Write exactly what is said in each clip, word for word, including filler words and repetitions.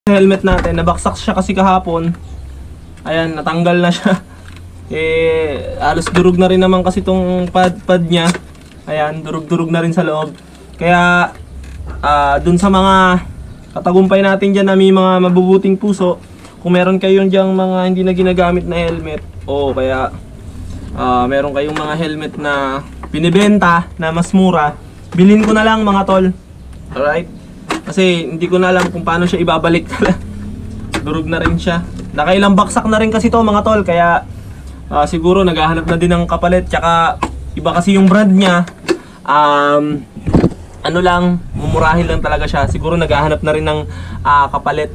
Helmet natin, nabaksak siya kasi kahapon. Ayan, natanggal na siya. Eh, alos durug na rin naman kasi itong pad, pad niya. Ayan, durug-durug na rin sa loob. Kaya, uh, dun sa mga katagumpay natin dyan na may mga mabubuting puso, kung meron kayong dyang mga hindi na ginagamit na helmet, o kaya uh, meron kayong mga helmet na binibenta na mas mura, bilhin ko na lang mga tol. Alright? Kasi hindi ko na alam kung paano siya ibabalik. Durug na rin siya. Nakailang baksak na rin kasi to mga tol, kaya uh, siguro naghahanap na din ng kapalit. Tsaka iba kasi yung brand niya, um, ano lang, mumurahin lang talaga siya. Siguro naghahanap na rin ng uh, kapalit.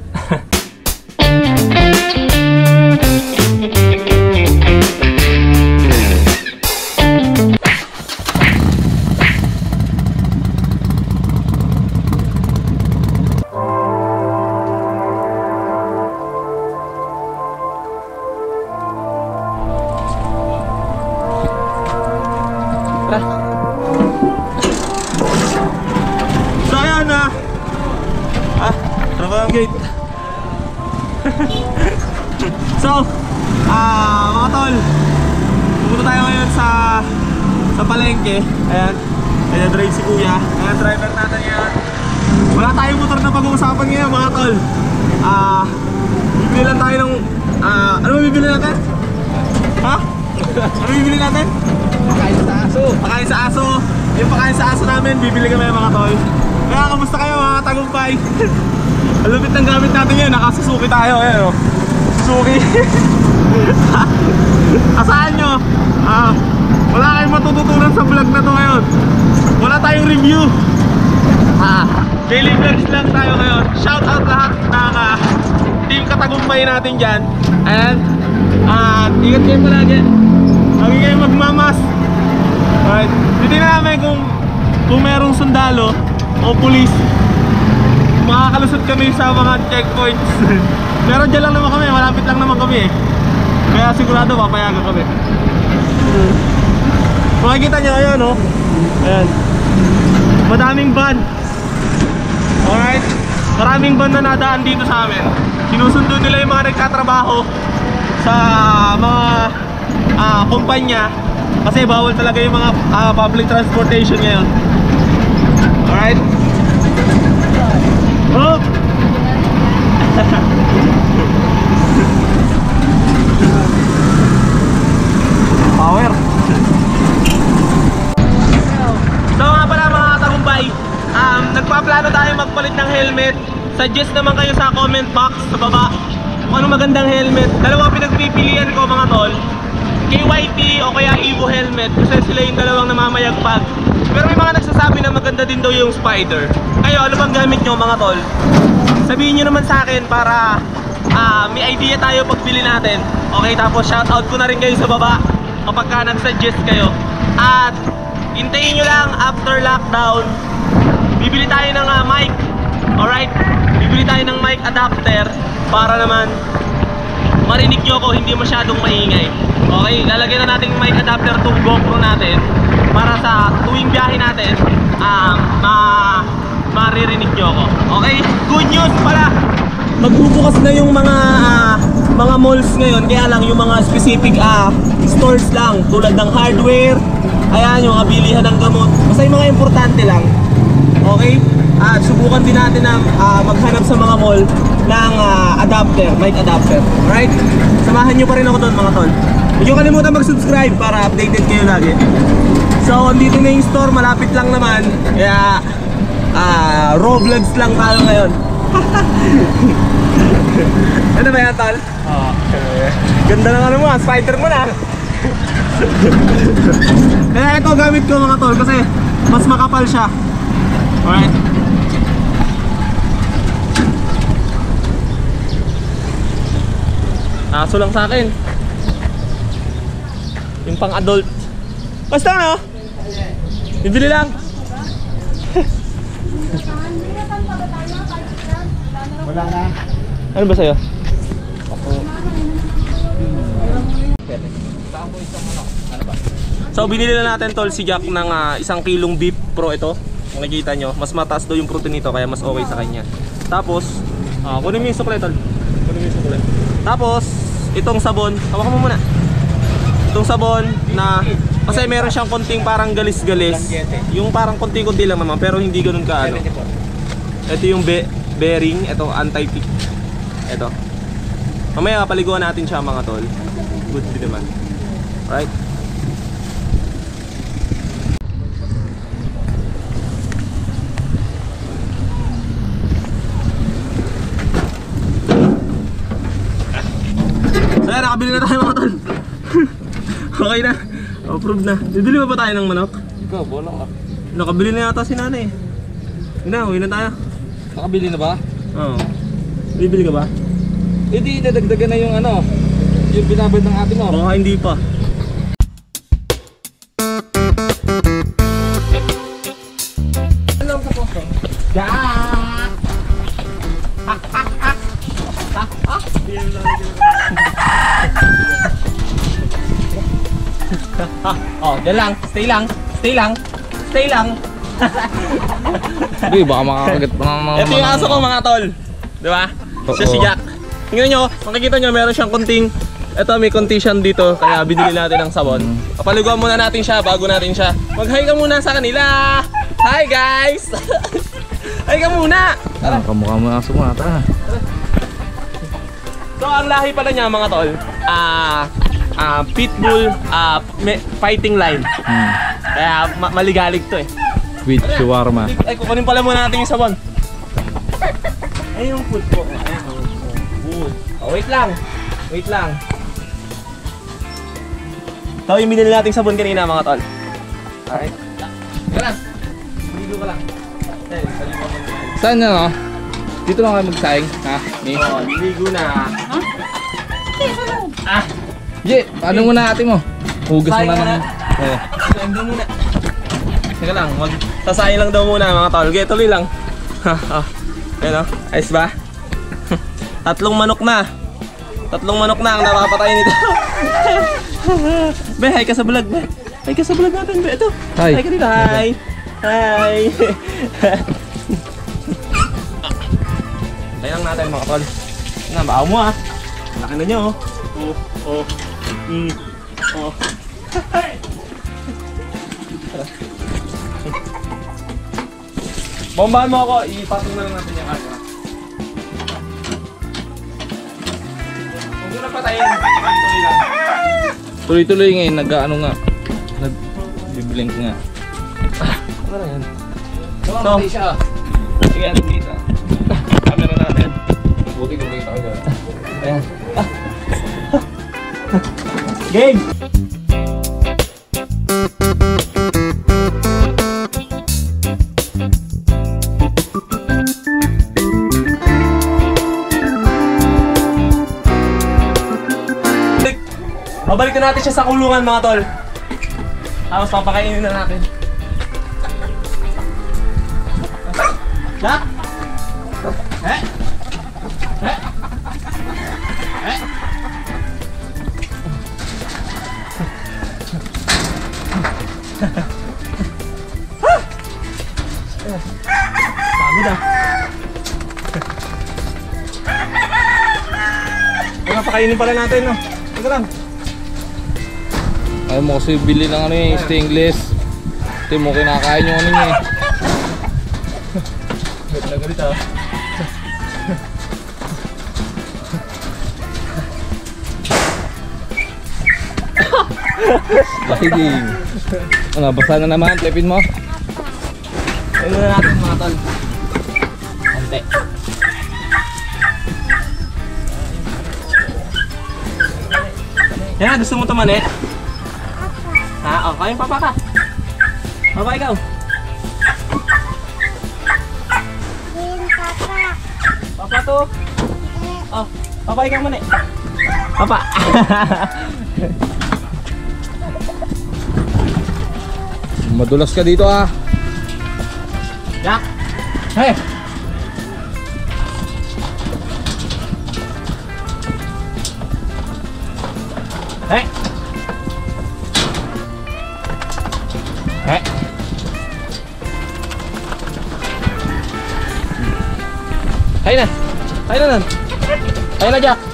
So, ah, uh, mga tol, pupunta tayo ngayon sa sa palengke. Ayan, ayan drive si kuya. Ayan, driver natin yan. Wala tayong motor na pag-uusapan ngayon mga tol. Ah, uh, bibili lang tayo ng ah, uh, ano bibili natin? Ha? Ano bibili natin? Pakain sa aso. Pakain sa aso. Yung pakain sa aso namin, bibili kami mga tol. Kaya kamusta kayo mga tagumpay? Alupit ng gamit natin yun, nakasusuki tayo. Ayan o, Suzuki. Asahan nyo, ah, wala kayong matututunan sa vlog na to ngayon. Wala tayong review, ah, daily vlogs lang tayo ngayon. Shout out lahat ng uh, team katagumpay natin dyan. And uh, ingat kayo palagi, lagi kayo magmamas. Alright, hindi na namin kung kung merong sundalo o pulis, makakalusot kami sa mga checkpoints. Pero dyan lang naman kami, malapit lang naman kami eh. Kaya sigurado papayagan kami. Makikita nyo, ayan o, ayan, madaming van. Alright, maraming van na nadaan dito sa amin. Sinusundo nila yung mga nagtatrabaho sa mga uh, kumpanya, kasi bawal talaga yung mga uh, public transportation ngayon. Alright. Oh! Power. So nga pala mga tagumpay, um, nagpaplano tayo magpalit ng helmet. Suggest naman kayo sa comment box sa baba kung ano magandang helmet. Dalawa pinagpipilian ko mga tol, K Y T o kaya Evo helmet, kasi sila yung dalawang namamayagpag. Pero may mga nagsasabi na maganda din daw yung Spider. Kayo, ano bang gamit nyo mga tol? Sabihin nyo naman sa akin para uh, may idea tayo pagbili natin. Okay, tapos shoutout ko na rin kayo sa baba kapag ka nag-suggest kayo. At hintayin nyo lang after lockdown, bibili tayo ng uh, mic. Alright? Bibili tayo ng mic adapter para naman marinig nyo ako, hindi masyadong maingay. Okay, lalagyan na natin yung mic adapter tong GoPro natin para sa tuwing biyahe natin, um, ma maririnig nyo ako. Okay? Good news pala! Magbubukas na yung mga uh, mga malls ngayon, kaya lang yung mga specific uh, stores lang, tulad ng hardware, ayan, yung mga bilihan ng gamot, basta yung mga importante lang. Okay? At subukan din natin na uh, maghanap sa mga mall ng uh, adapter, mic adapter. Alright? Samahan nyo pa rin ako doon mga tol. Huwag nyo kalimutan mag-subscribe para updated kayo lagi. So, andito na yung store, malapit lang naman. Kaya, ah, uh, raw vlogs lang tayo ngayon. Ano ba yan, tol? Oo. Ganda ng ano mo, spider mo na. Kaya ito gamit ko mga tol, kasi mas makapal siya. Alright. Aso lang sa akin. Yung pang adult. Basta no? Bibili lang. Wala na. Ano ba sa'yo? Ako. So binili na natin tol si Jack ng uh, isang kilong beef pro ito. Kung nakikita nyo, mas mataas daw yung protein nito kaya mas okay sa kanya. Tapos Ah, kunin mo yung sukle, tol. Kunin mo yung sukle. Tapos, itong sabon, hawakan mo muna. Itong sabon na, kasi meron siyang konting parang galis-galis. Yung parang konti-konti lang naman, pero hindi ganun ka ano. Ito yung be bearing, ito anti-tick. Ito. Mamaya paliguan natin siya mga tol. Good din naman. Right? So yan, nakabili na tayo mga tol. Okay na. Approved na. Bibili ba ba tayo ng manok? Ikaw, bolang ka. Nakabili na yata si nanay. Yun na, uwi na tayo. Nakabili na ba? Oo. Bibili ka ba? Eh di, nadagdagan na yung ano, yung binabad ng ate mo. Baka hindi pa. Ano ka po? Oh, dyan lang. Stay lang. Stay lang. Stay lang. Hindi, baka makakagat pa ng mga... Ito yung aso ko mga tol. Diba? Siya si Jack. Tingnan nyo, makikita nyo meron siyang konting... Ito may konti siyang dito, kaya binili natin ng sabon. Papaliguan muna natin siya bago natin siya. Mag-hi ka muna sa kanila. Hi guys! Hi ka muna! Tara, kamukha mo yung aso mo, tara. So ang lahi pala niya mga tol, ah, ah, pitbull, ah, fighting line. Hmm. Kaya ma maligalig to eh. With shawarma. Ay, kukunin pala muna natin yung sabon. Ay, yung food po. Ay, yung food. Oh, wait lang. Wait lang. Ito yung binili nating sabon kanina mga tol. Alright. Teka lang. Maligo ka lang. Ay, saligo ka lang. Saan na no? Dito lang kayo magsaing, ha? Ni? Oo, niligo na. Ah! Ye, ano muna ate mo? Hugas mo Sayang na muna. ng... Oh. Sayang daw muna. Teka lang, mag sasayang lang daw muna mga tol. Okay, tuloy lang. Ah, ayun o, ayos ba? Tatlong manok na. Tatlong manok na ang napapatay nito. Be, hi ka sa vlog, be. Hi ka sa vlog natin, be. Ito. Hi. Hi ka dito. Hi. Hi. Kaya lang natin mga tol. Nga, baaw mo ah. Laki na nyo oh. Oh, oh. Mm. Oh. Bombahan mo ako, ipatong na lang natin yung camera. Huwag mo na patayin, tuloy lang. Tuloy-tuloy ngayon, nag-ano nga. Nag-blink nga. Ano na yan? So, siya. Sige, ano dito? Camera natin. Buti kung kita ko dyan. Ayan. Game! Babalik na natin siya sa kulungan mga tol. Tapos papakainin na natin. Jack? Eh? Eh? Eh? Pagod ah. Ay, papakainin pala natin no. Teka lang. Ayaw mo kasi bili ng ano yung stainless. Ito mo kinakain yung ano niya eh. Galit na galit ah. Lahiging. Ano, basa na naman, tepin mo. Ayun na natin mga tol. Konti. Yan, gusto mo ito mani? Ha? O, kayong papa ka. Papa, ikaw. Papa to. Oh, papa, ikaw mani. Papa. Madulas ka dito ah. Jack. Hey. Hey. Hey. Hay na. Hay na Ayun na, Jack.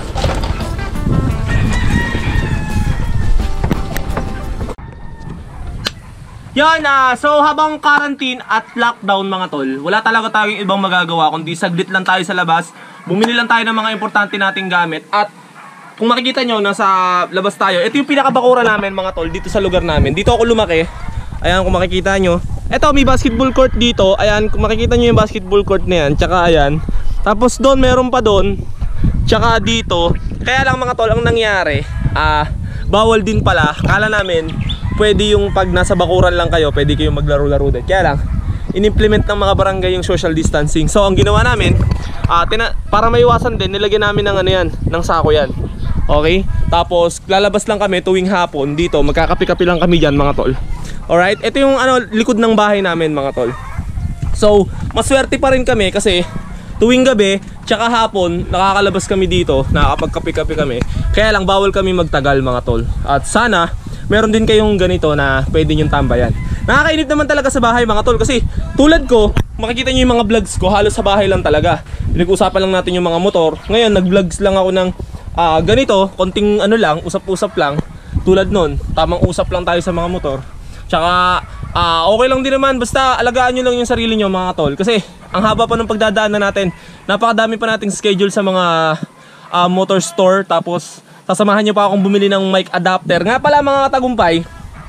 Yan, ah, so habang quarantine at lockdown mga tol, wala talaga tayong ibang magagawa kundi saglit lang tayo sa labas, bumili lang tayo ng mga importante nating gamit. At kung makikita nyo, nasa labas tayo. Ito yung pinakabakura namin mga tol, dito sa lugar namin. Dito ako lumaki. Ayan, kung makikita nyo. Ito, may basketball court dito. Ayan, kung makikita nyo yung basketball court na yan. Tsaka ayan. Tapos doon, meron pa doon. Tsaka dito. Kaya lang mga tol, ang nangyari, ah, bawal din pala. Kala namin pwede yung pag nasa bakuran lang kayo, pwede kayong maglaro-laro din. Kaya lang, in-implement ng mga barangay yung social distancing. So, ang ginawa namin, uh, tina para maiwasan din, nilagyan namin ng ano yan, ng sako yan. Okay? Tapos, lalabas lang kami tuwing hapon dito. Magkakapi-kapi lang kami dyan mga tol. Alright? Ito yung ano, likod ng bahay namin mga tol. So, maswerte pa rin kami kasi tuwing gabi, tsaka hapon, nakakalabas kami dito, nakakapagkapi-kapi kami. Kaya lang, bawal kami magtagal mga tol. At sana, meron din kayong ganito na pwede nyong tambayan. Nakakainip naman talaga sa bahay mga tol kasi tulad ko, makikita nyo yung mga vlogs ko, halos sa bahay lang talaga. Pinag-usapan lang natin yung mga motor. Ngayon, nag-vlogs lang ako ng uh, ganito, konting ano lang, usap-usap lang. Tulad nun, tamang usap lang tayo sa mga motor. Tsaka, uh, okay lang din naman, basta alagaan nyo lang yung sarili nyo mga tol. Kasi, ang haba pa ng pagdadaan na natin, napakadami pa nating schedule sa mga uh, motor store. Tapos, sasamahan nyo pa akong bumili ng mic adapter. Nga pala mga katagumpay,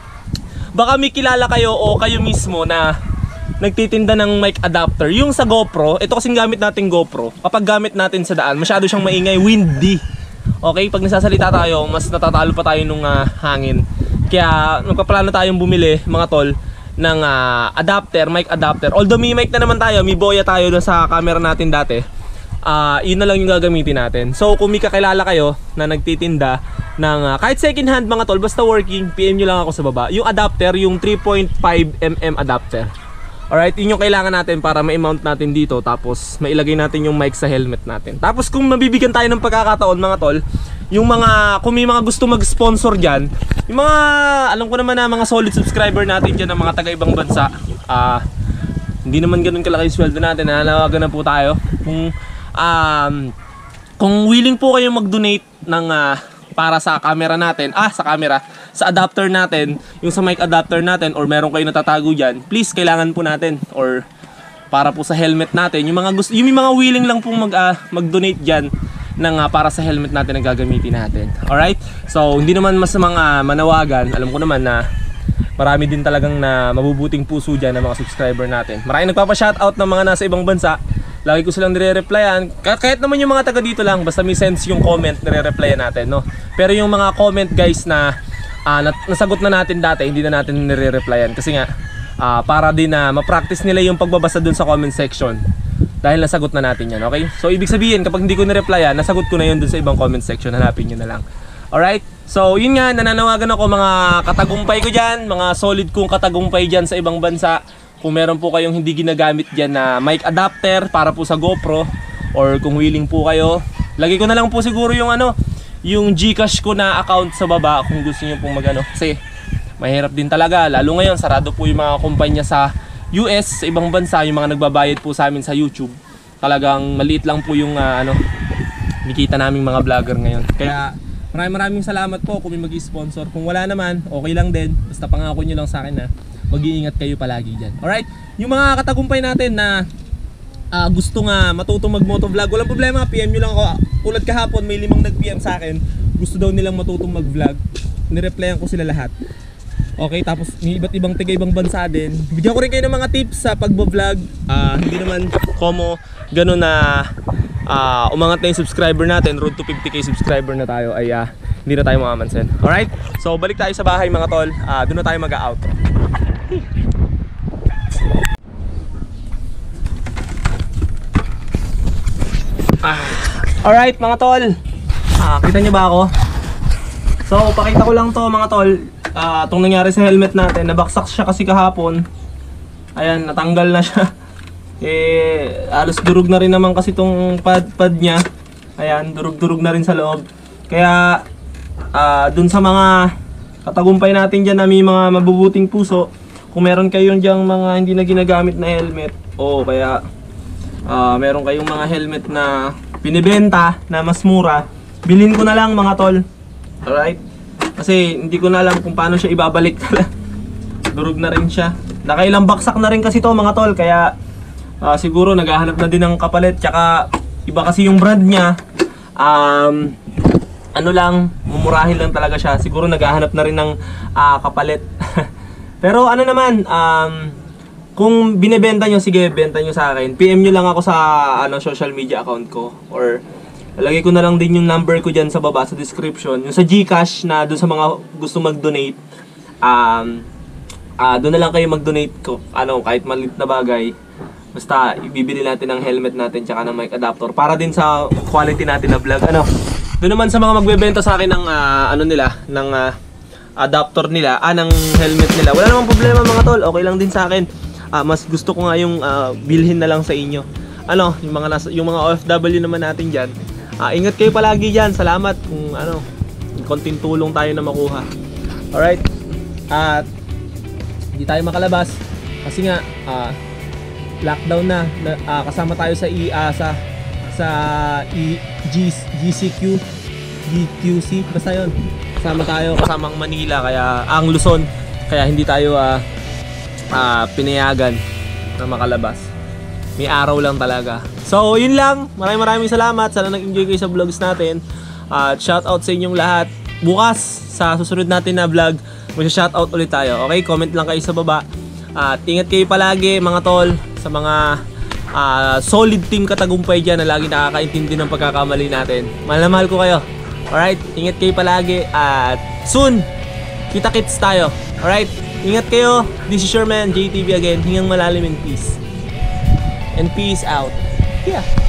baka may kilala kayo o kayo mismo na nagtitinda ng mic adapter. Yung sa GoPro, ito kasing gamit natin GoPro. Kapag gamit natin sa daan, masyado siyang maingay, windy. Okay, pag nasasalita tayo, mas natatalo pa tayo nung uh, hangin. Kaya nagpaplano tayong bumili mga tol ng uh, adapter, mic adapter. Although may mic na naman tayo, may boya tayo doon sa camera natin dati. Uh, yun na lang yung gagamitin natin. So kung may kakilala kayo na nagtitinda ng uh, kahit second hand mga tol, basta working, P M nyo lang ako sa baba. Yung adapter, yung three point five millimeter adapter. Alright, yun yung kailangan natin para ma-mount natin dito. Tapos mailagay natin yung mic sa helmet natin. Tapos kung mabibigyan tayo ng pagkakataon mga tol, yung mga, kung may mga gusto mag-sponsor dyan, yung mga, alam ko naman na mga solid subscriber natin dyan ng mga taga-ibang bansa, ah, uh, hindi naman ganun kalaki sweldo natin, nanawagan na po tayo. Kung Um, kung willing po kayong mag-donate ng uh, para sa camera natin, ah sa camera, sa adapter natin, yung sa mic adapter natin, or meron kayo natatago dyan, please kailangan po natin, or para po sa helmet natin, yung mga gusto, yung mga willing lang pong mag, uh, mag-donate dyan ng, uh, para sa helmet natin na gagamitin natin. Alright? So hindi naman mas mga manawagan, alam ko naman na marami din talagang na mabubuting puso dyan ng mga subscriber natin. Maraming nagpapa-shoutout ng mga nasa ibang bansa. Lagi ko silang nire-replyan. Kahit, kahit naman yung mga taga dito lang, basta may sense yung comment, nire-replyan natin, no? Pero yung mga comment guys na uh, nasagot na natin dati, hindi na natin nire-replyan. Kasi nga, uh, para din na ma-practice nila yung pagbabasa dun sa comment section. Dahil nasagot na natin yan, okay? So ibig sabihin, kapag hindi ko nire-replyan, nasagot ko na yun dun sa ibang comment section. Hanapin nyo na lang. Alright? So yun nga, nananawagan ako mga katagumpay ko dyan, mga solid kong katagumpay dyan sa ibang bansa. Kung meron po kayong hindi ginagamit dyan na mic adapter para po sa GoPro, or kung willing po kayo, lagay ko na lang po siguro yung ano, yung Gcash ko na account sa baba kung gusto niyo pong magano. Kasi mahirap din talaga, lalo ngayon sarado po yung mga kumpanya sa U S, sa ibang bansa, yung mga nagbabayad po sa amin sa YouTube. Talagang maliit lang po yung uh, ano, nakikita naming mga vlogger ngayon. Kaya maraming maraming salamat po kung may mag-sponsor. Kung wala naman, okay lang din. Basta pangako nyo lang sa akin na mag-iingat kayo palagi dyan. Alright? Yung mga katagumpay natin na uh, gusto nga matutong mag-motovlog, walang problema, P M nyo lang ako. Tulad kahapon, may limang nag-P M sa akin. Gusto daw nilang matutong mag-vlog. Nireplyan ko sila lahat. Okay, tapos may iba't ibang tiga-ibang bansa din. Bigyan ko rin kayo ng mga tips sa pag-vlog. Uh, hindi naman komo ganun na uh, umangat na yung subscriber natin. Road to fifty K subscriber na tayo ay uh, hindi na tayo mamamansin. Alright? So balik tayo sa bahay mga tol. uh, Doon na tayo mag-outro. Ah. Alright mga tol, ah, kita nyo ba ako? So pakita ko lang to mga tol. uh, Itong nangyari sa helmet natin, nabaksak siya kasi kahapon. Ayan, natanggal na siya. Eh, alos durug na rin naman kasi itong pad, pad nya. Ayan, durug-durug na rin sa loob. Kaya uh, dun sa mga katagumpay natin dyan na may mga mabubuting puso, kung meron kayong dyang mga hindi na ginagamit na helmet, o kaya uh, meron kayong mga helmet na pinibenta na mas mura, bilhin ko na lang mga tol. Alright? Kasi hindi ko na alam kung paano siya ibabalik. Durog na rin siya. Nakailang baksak na rin kasi to mga tol, kaya uh, siguro naghahanap na din ng kapalit. Tsaka iba kasi yung brand niya. Um, ano lang, mumurahin lang talaga siya. Siguro naghahanap na rin ng uh, kapalit. Pero ano naman, um, kung binebenta nyo, sige, benta nyo sa akin. P M nyo lang ako sa ano, social media account ko. Or lagay ko na lang din yung number ko dyan sa baba, sa description. Yung sa Gcash na doon sa mga gusto mag-donate. Um, uh, doon na lang kayo mag-donate ko. Ano, kahit maliit na bagay. Basta, ibibili natin ng helmet natin tsaka ng mic adapter. Para din sa quality natin na vlog. Ano? Doon naman sa mga magbebenta sa akin ng uh, ano nila, ng uh, adapter nila, ah, ng helmet nila. Wala namang problema mga tol, okay lang din sa akin. Uh, mas gusto ko nga yung uh, bilhin na lang sa inyo. Ano, yung mga nasa, yung mga O F W naman natin diyan. Uh, ingat kayo palagi diyan. Salamat kung ano, konting tulong tayo na makuha. Alright. At uh, hindi tayo makalabas kasi nga uh, lockdown na, na uh, kasama tayo sa I A S A sa E G C Q G Q C, basta yun, kasama tayo, kasamang Manila, kaya ang Luzon, kaya hindi tayo uh, uh, pinayagan na makalabas. May araw lang talaga. So yun lang, maraming maraming salamat. Sana nag-enjoy kayo sa vlogs natin. At uh, shout out sa inyong lahat. Bukas sa susunod natin na vlog, may shout out ulit tayo. Okay, comment lang kayo sa baba. At uh, ingat kayo palagi mga tol, sa mga Uh, solid team katagumpay dyan na lagi nakakaintindi ng pagkakamali natin. Mahal na mahal ko kayo. Alright, ingat kayo palagi. At soon, kita-kits tayo. Alright, ingat kayo. This is your man, J T V again. Hingang malalim and peace. And peace out. Yeah.